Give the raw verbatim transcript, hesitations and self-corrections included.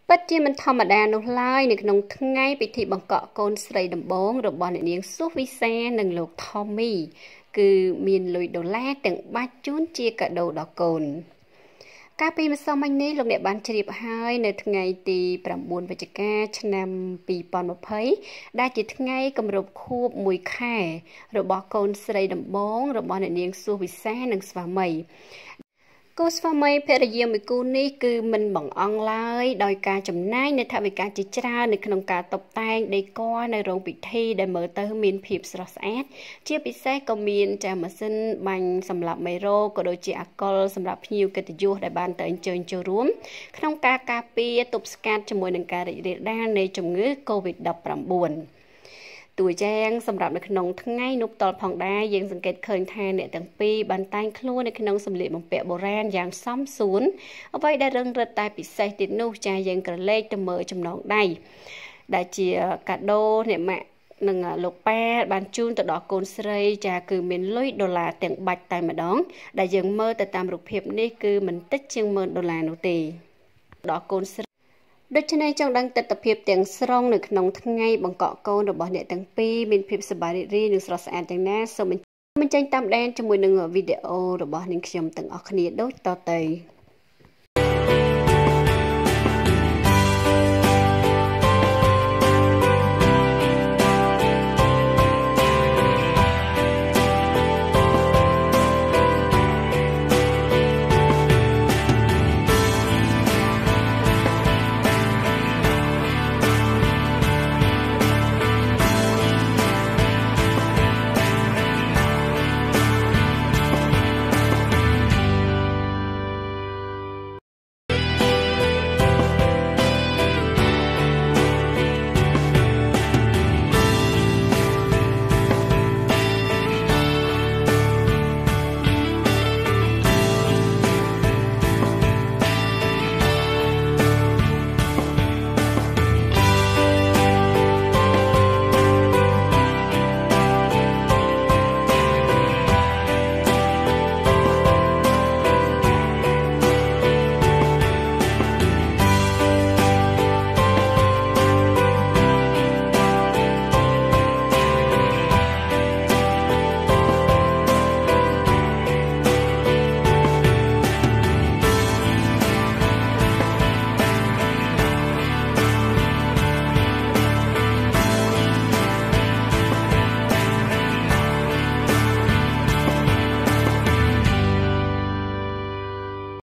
ពិតជាមិនធម្មតានោះឡើយនៅក្នុងថ្ងៃពិធីបង្កក់កូនស្រីដំបងរបស់អ្នកនាងស៊ូវីសានិងលោក Tommy គឺមានលុយដុល្លារទាំងបាច់ជូនជាកាដូដល់កូនកាលពីម្សិលមិញនេះលោកអ្នកបានជ្រាបហើយនៅថ្ងៃទីប្រាំបួនវិច្ឆិកាឆ្នាំពីរពាន់ម្ភៃដែលជាថ្ងៃគម្រប់ខួបមួយខែរបស់កូនស្រីដំបងរបស់អ្នកនាងស៊ូវីសានិងស្វាមីគូស្វាមីភរិយាមួយគូនេះគឺមិនបង្អង់ឡើយដោយការចំណាយនៃថវិកាជាច្រើននៅក្នុងការតុបតែងដេគ័រនៅរោងពិធីដែលមើលទៅមានភាពស្រស់ស្អាតជាពិសេសក៏មានចាម៉ាស៊ីនបាញ់សម្រាប់មេរោគក៏ដូចជាអាល់កុលសម្រាប់ភ្ញៀវកិត្តិយសដែលបានទៅអញ្ជើញចូលរួមក្នុងការការពារទប់ស្កាត់ជាមួយនឹងការរីករាលដាលនៃជំងឺ កូវីដ ដប់ប្រាំបួនតួយ៉ាងសម្រាប់នៅក្នុងថ្ងៃនោះផ្ទាល់ផងដែរយើងសង្កេតឃើញថាអ្នកទាំងពីរបានតែងខ្លួននៅក្នុងសម្លៀកបំពាក់បុរាណយ៉ាងសមសួនអ្វីដែលរឹងរិតតែពិសេសទៀតនោះចាយើងក្រឡេកទៅមើលចំណងដៃដែលជាកាដូអ្នកម៉ាក់និងលោកប៉ាបានជូនទៅដល់កូនស្រីចាគឺមានលុយដុល្លារទាំងបាច់តែម្ដងដែលយើងមើលទៅតាមរូបភាពនេះគឺមិនតិចជាងម៉ឺនដុល្លារនោះទេដល់កូនស្រីដូច្នេះចង់ដឹងទស្សនវិជ្ជាទាំងស្រុងនៅក្នុងថ្ងៃបង្កក់កូនរបស់អ្នកទាំងពីរមានភាពសប្បាយរីករាយនិងស្រស់ស្អាតយ៉ាងណាសូមបញ្ចេញតាមដានជាមួយនឹងវីដេអូរបស់នាងខ្ញុំទាំងអស់គ្នាដូចតទៅ